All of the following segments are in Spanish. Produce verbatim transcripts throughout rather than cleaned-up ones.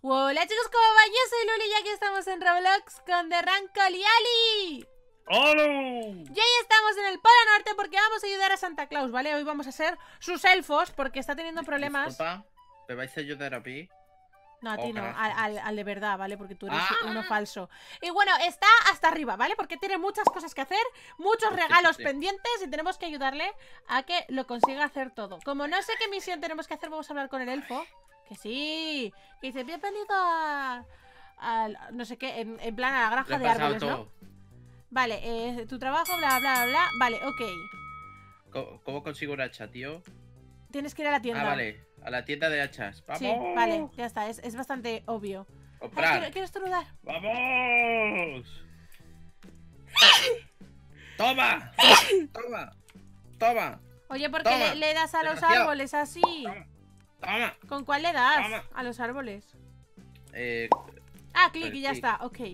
Hola chicos, ¿cómo va? Yo soy Luli y aquí estamos en Roblox con The Rancol y Ali. ¡Hola! Y ahí estamos en el Polo Norte porque vamos a ayudar a Santa Claus, ¿vale? Hoy vamos a ser sus elfos porque está teniendo problemas. Disculpa, ¿me vais a ayudar a mí? No, a Oh, ti no, gracias. al, al, al de verdad, ¿vale? Porque tú eres ¡Ah! uno falso. Y bueno, está hasta arriba, ¿vale? Porque tiene muchas cosas que hacer, muchos Sí, regalos sí. pendientes y tenemos que ayudarle a que lo consiga hacer todo. Como no sé qué misión tenemos que hacer, vamos a hablar con el elfo. Que sí, que dice, bienvenido a... a no sé qué, en, en plan a la Lo granja he de pasado árboles, todo. ¿no? Vale, eh, tu trabajo, bla, bla, bla. Vale, ok. ¿Cómo, cómo consigo un hacha, tío? Tienes que ir a la tienda. Ah, vale. A la tienda de hachas. ¡Vamos! Sí, vale, ya está, es, es bastante obvio. Ay, ¡Comprar! quiero, quiero estornudar. ¡Vamos! ¡Toma! ¡Toma! ¡Toma! Oye, ¿por qué Toma, le, le das a los desgraciado. árboles así? ¡Toma! ¡Toma! ¿Con cuál le das Toma. a los árboles? Eh, Ah, clic Pues y ya clic. está, ok.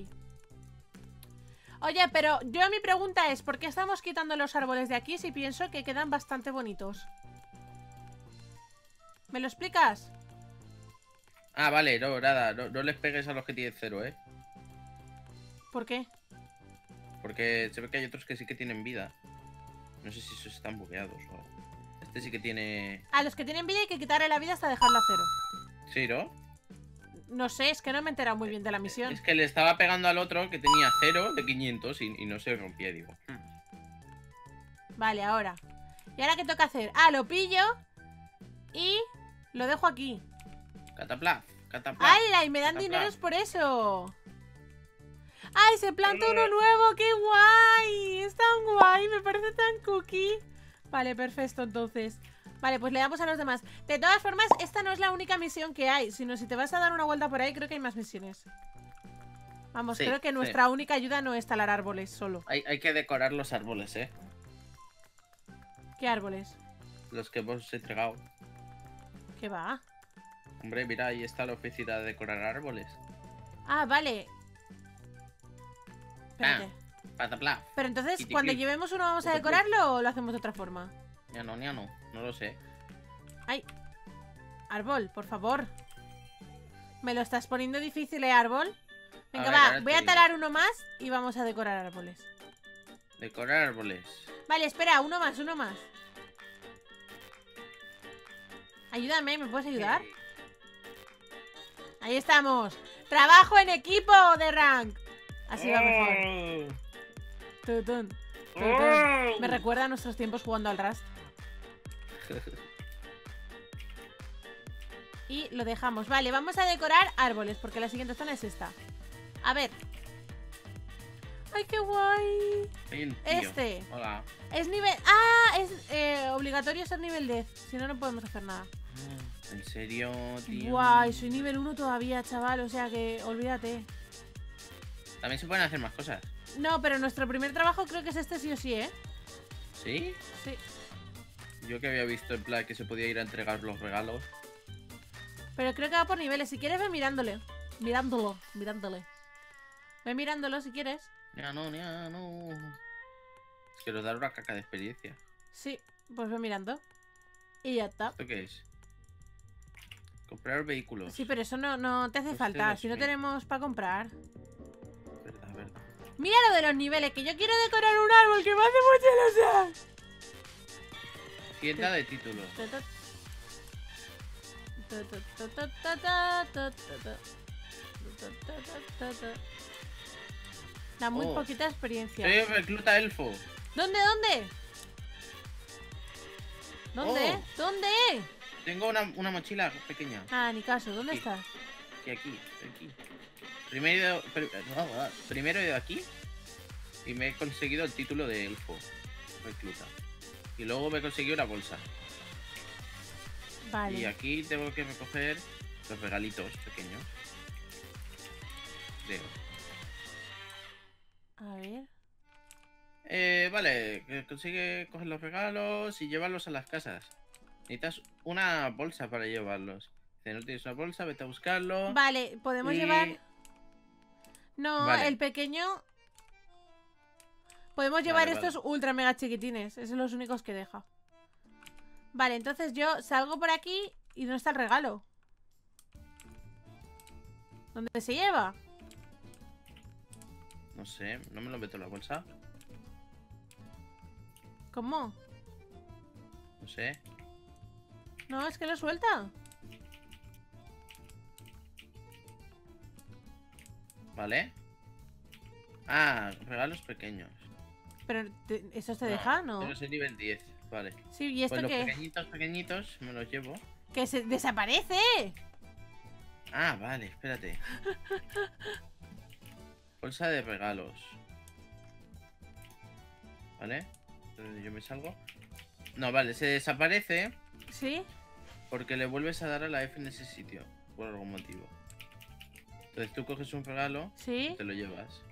Oye, pero yo mi pregunta es, ¿por qué estamos quitando los árboles de aquí si pienso que quedan bastante bonitos? ¿Me lo explicas? ah, vale, no, nada. No, no les pegues a los que tienen cero, ¿eh? ¿Por qué? Porque se ve que hay otros que sí que tienen vida. No sé si esos están bugueados o algo. Este sí que tiene... A los que tienen vida hay que quitarle la vida hasta dejarla a cero. Sí, ¿no? No sé, es que no me he enterado muy bien de la misión. Es que le estaba pegando al otro que tenía cero de quinientos y, y no se rompía, digo. Vale, ahora. ¿Y ahora qué toca hacer? Ah, lo pillo y lo dejo aquí. Catapla, catapla. ¡Hala! Y me dan Catapla. dineros por eso. ¡Ay, se planta uno nuevo! ¡Qué guay! Es tan guay, me parece tan cookie. Vale, perfecto, entonces. Vale, pues le damos a los demás. De todas formas, esta no es la única misión que hay, sino si te vas a dar una vuelta por ahí, creo que hay más misiones. Vamos, Sí, creo que sí. nuestra única ayuda no es talar árboles solo. Hay, hay que decorar los árboles, ¿eh? ¿Qué árboles? Los que hemos entregado. ¿Qué va? Hombre, mira, ahí está la oficina de decorar árboles. Ah, vale. Espérate. Catapla. Pero entonces, Kiti, cuando clic. llevemos uno, ¿vamos a Clic, clic. decorarlo o lo hacemos de otra forma? Ya no, ya no. No lo sé. ¡Ay! Árbol, por favor. Me lo estás poniendo difícil, ¿eh, árbol? Venga, ver, va, ahora voy te a digo. talar uno más y vamos a decorar árboles. Decorar árboles. Vale, espera, uno más, uno más. Ayúdame, ¿me puedes ayudar? Ahí estamos. Trabajo en equipo de rank. Así va mejor. Tutun, tutun. Me recuerda a nuestros tiempos jugando al Rust. Y lo dejamos. Vale, vamos a decorar árboles porque la siguiente zona es esta. A ver. ¡Ay, qué guay! Hay un tío. Este. Hola. Es nivel... ¡Ah! Es eh, obligatorio ser nivel diez. Si no, no podemos hacer nada. ¿En serio, tío? Guay, soy nivel uno todavía, chaval. O sea que olvídate. También se pueden hacer más cosas. No, pero nuestro primer trabajo creo que es este sí o sí, ¿eh? ¿Sí? Sí. Yo que había visto en plan que se podía ir a entregar los regalos. Pero creo que va por niveles. Si quieres, ve mirándole. Mirándolo, mirándole. Ve mirándolo si quieres. Ya no, ya no. Es que nos dan una caca de experiencia. Sí, pues ve mirando. Y ya está. ¿Esto qué es? Comprar vehículos. Sí, pero eso no, no te hace Pues falta. tienes Si no mil. tenemos para comprar. Verdad, verdad. Mira lo de los niveles, que yo quiero decorar un árbol que me hace mucha ilusión. Tienda de títulos. Da muy Oh. poquita experiencia. Soy recluta elfo. ¿Dónde, dónde? ¿Dónde? Oh. ¿Dónde? Tengo una, una mochila pequeña. Ah, ni caso, ¿dónde Sí. estás? Aquí, aquí, aquí. Primero he ido, pr- no, primero he ido aquí y me he conseguido el título de elfo recluta. Y luego me he conseguido una bolsa. Y Vale. aquí tengo que recoger los regalitos pequeños. Creo. A ver. Eh, vale, que consigue coger los regalos y llevarlos a las casas. Necesitas una bolsa para llevarlos. Si no tienes una bolsa, vete a buscarlo. Vale, podemos Y- llevar... No, Vale. el pequeño... Podemos llevar Vale, vale. estos ultra mega chiquitines. Esos son los únicos que deja. Vale, entonces yo salgo por aquí y no está el regalo. ¿Dónde se lleva? No sé, ¿no me lo meto en la bolsa? ¿Cómo? No sé. No, es que lo suelta. ¿Vale? Ah, regalos pequeños. Pero, te- ¿eso te deja, no? Yo soy nivel diez, vale. Sí, ¿y esto Pues los qué? pequeñitos, pequeñitos me los llevo. ¡Que se desaparece! Ah, vale, espérate. Bolsa de regalos. ¿Vale? Entonces yo me salgo. No, vale, se desaparece ¿Sí? porque le vuelves a dar a la F en ese sitio. Por algún motivo. Entonces tú coges un regalo ¿Sí? y te lo llevas.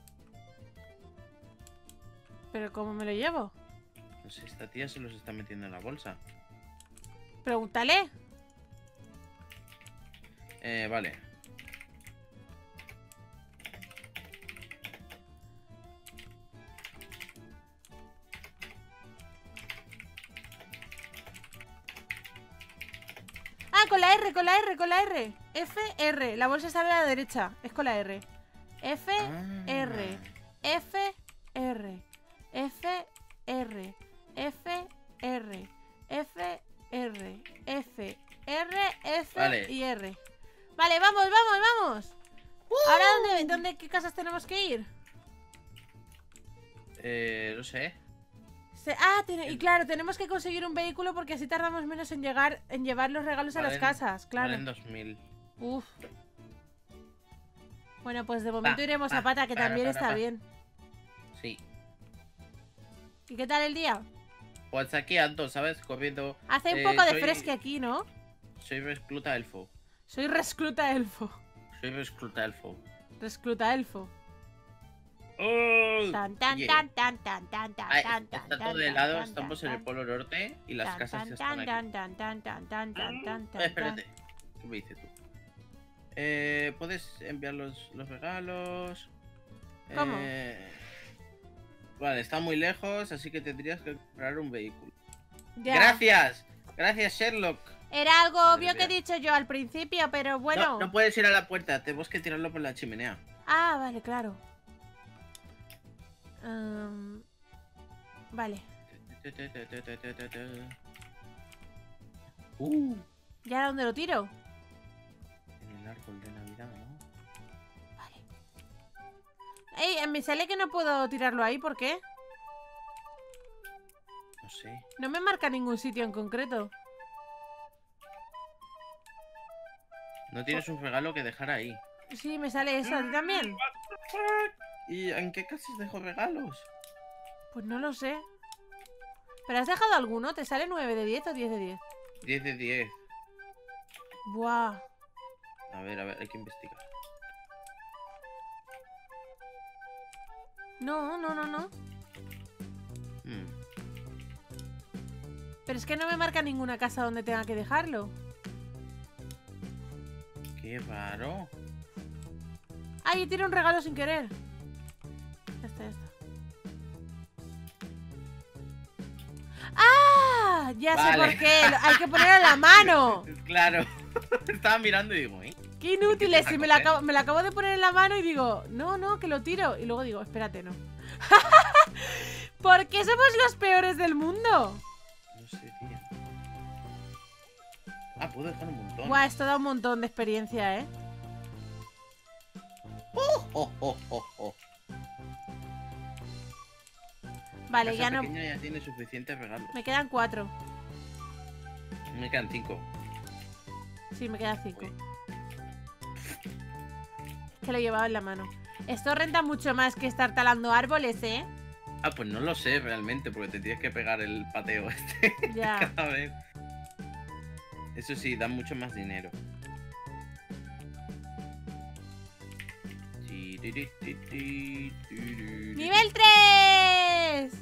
¿Pero cómo me lo llevo? No sé, esta tía se los está metiendo en la bolsa. Pregúntale. Eh, vale. Ah, con la R, con la R, con la R. F, R. La bolsa sale a la derecha. Es con la R. F, Ah. R. F, R. F, R. F, R. F, R. F, R, F Vale. y R. Vale, vamos, vamos, vamos. ¿Ahora dónde, dónde, qué casas tenemos que ir? Eh, no sé. Se- ah, tiene- y claro, tenemos que conseguir un vehículo porque así tardamos menos en llegar, en llevar los regalos a las Valen- casas, claro. Valen dos mil. Uf. Bueno, pues de momento Pa, iremos pa, a pata, que para, también para, está pa. bien. Sí. ¿Y qué tal el día? Pues aquí ando, ¿sabes? Corriendo. Hace un Eh, poco de soy- fresque aquí, ¿no? Soy recluta elfo. Soy rescluta elfo. Soy recluta elfo. Rescluta elfo. ¡Oh! Tan tan Oye, tan tan tan tan tan ay, tan está tan todo de tan, lado, tan, estamos tan, en el tan, polo norte y las tan, casas tan, están tan, aquí. tan, tan, tan, tan, tan, tan, tan, Eh, espérate. ¿Qué me dices tú? Eh, ¿puedes enviar los, los regalos? ¿Cómo? Eh, Vale, está muy lejos, así que tendrías que comprar un vehículo. Ya. ¡Gracias! Gracias, Sherlock. Era algo Madre obvio que he mía. dicho yo al principio, pero bueno. No, no puedes ir a la puerta, tenemos que tirarlo por la chimenea. Ah, vale, claro. Am, vale. Uh, ¿Y ahora dónde lo tiro? en el árbol de Navidad, ¿no? Vale. Ey, me sale que no puedo tirarlo ahí, ¿por qué? No sé. No me marca ningún sitio en concreto. No tienes un regalo que dejar ahí. Sí, me sale eso, ¿a ti también? ¿Y en qué casas dejo regalos? Pues no lo sé. ¿Pero has dejado alguno? ¿Te sale nueve de diez o diez de diez? diez de diez. Buah. A ver, a ver, hay que investigar. No, no, no, no. Hmm. Pero es que no me marca ninguna casa donde tenga que dejarlo. Qué raro. ¡Ay, tiro un regalo sin querer! Ya está, ya está. ¡Ah! Ya sé Vale. por qué. Lo- Hay que ponerlo en la mano. Claro. Estaba mirando y digo, ¿eh? ¡Qué inútiles! ¿Qué Si te me vas lo, a acabo, me lo acabo de poner en la mano y digo, no, no, que lo tiro. Y luego digo, espérate, no. ¿Por qué somos los peores del mundo? No sé, tía. Ah, puedo dejar un montón. Buah, esto da un montón de experiencia, ¿eh? Oh, oh, oh, oh, oh. Vale, La ya casa no... pequeña ya tiene suficientes regalos. Me quedan cuatro. Me quedan cinco. Sí, me quedan cinco. Uy. Es que lo llevaba en la mano. Esto renta mucho más que estar talando árboles, ¿eh? Ah, pues no lo sé realmente, porque te tienes que pegar el pateo este Ya. cada vez. Eso sí, da mucho más dinero. ¡Nivel tres!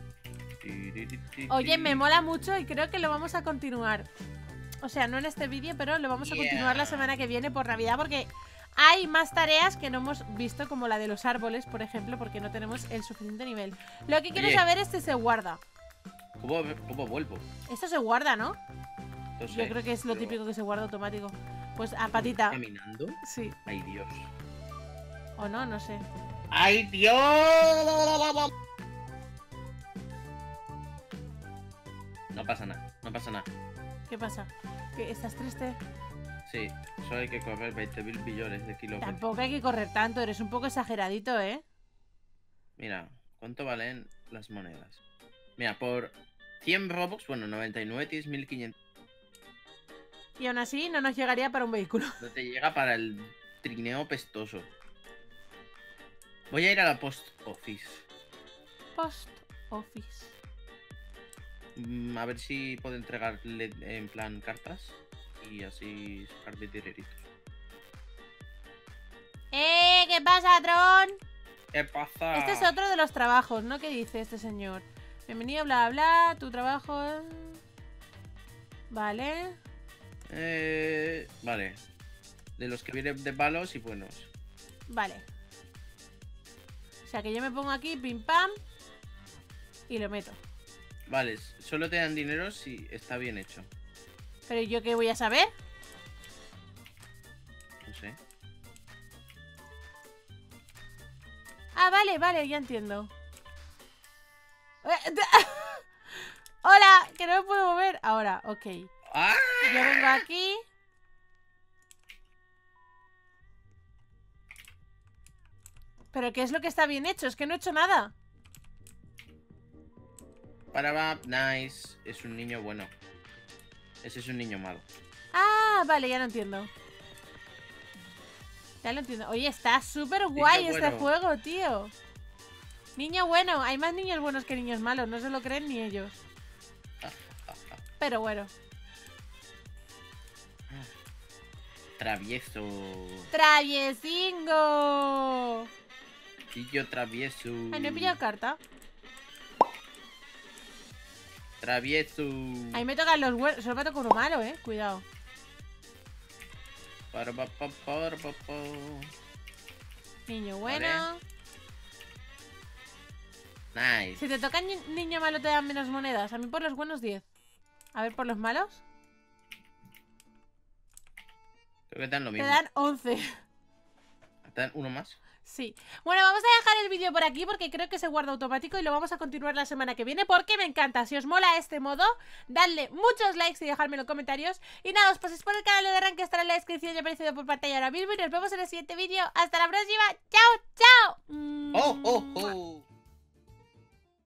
Oye, me mola mucho y creo que lo vamos a continuar. O sea, no en este vídeo, pero lo vamos a Yeah. continuar la semana que viene por Navidad porque hay más tareas que no hemos visto, como la de los árboles, por ejemplo, porque no tenemos el suficiente nivel. Lo que quiero Oye. saber es si se guarda. ¿Cómo, cómo vuelvo? Esto se guarda, ¿no? No sé, Yo creo que es lo pero- típico que se guarda automático. Pues a patita. ¿Caminando? Sí. Ay, Dios. O no, no sé. ¡Ay, Dios! No pasa nada, no pasa nada. ¿Qué pasa? ¿Que estás triste? Sí, solo hay que correr veinte mil billones de kilómetros. Tampoco hay que correr tanto, eres un poco exageradito, ¿eh? Mira, ¿cuánto valen las monedas? Mira, por cien Robux, bueno, noventa y nueve tienes mil quinientos. Y aún así no nos llegaría para un vehículo. No te llega para el trineo pestoso. Voy a ir a la post office. Post office. Mm, a ver si puedo entregarle en plan cartas. Y así sacarme dineritos. ¡Eh! ¿Qué pasa, Tron? ¿Qué pasa? Este es otro de los trabajos, ¿no? ¿Qué dice este señor? Bienvenido, bla, bla, tu trabajo... eh. Vale. Eh, vale. De los que vienen de malos y buenos. Vale. O sea que yo me pongo aquí, pim pam. Y lo meto. Vale, solo te dan dinero si está bien hecho. ¿Pero yo qué voy a saber? No sé. Ah, vale, vale, ya entiendo. Hola, que no me puedo mover. Ahora, ok. ¡Ah! Yo vengo aquí. ¿Pero qué es lo que está bien hecho? Es que no he hecho nada. Para va, nice. Es un niño bueno. Ese es un niño malo. Ah, vale, ya lo entiendo. Ya lo entiendo. Oye, está súper guay Niño este bueno. juego, tío. Niño bueno. Hay más niños buenos que niños malos. No se lo creen ni ellos. Pero bueno. Travieso. ¡Traviesingo! Tío travieso. Ay, no he pillado carta. Travieso. Ahí me tocan los huevos. Solo me toca uno malo, eh. Cuidado. Para, pa, pa, para, pa, pa. Niño bueno. Vale. Nice. Si te toca ni niño malo te dan menos monedas. A mí por los buenos diez. A ver, por los malos. Creo que te dan lo Te mismo. dan once. ¿Te dan uno más? Sí. Bueno, vamos a dejar el vídeo por aquí porque creo que se guarda automático y lo vamos a continuar la semana que viene porque me encanta. Si os mola este modo, dadle muchos likes y dejadme en los comentarios. Y nada, os paséis por el canal de Rank que estará en la descripción y aparecido por pantalla ahora mismo. Y nos vemos en el siguiente vídeo. Hasta la próxima. ¡Chao, chao! ¡Oh, oh, oh!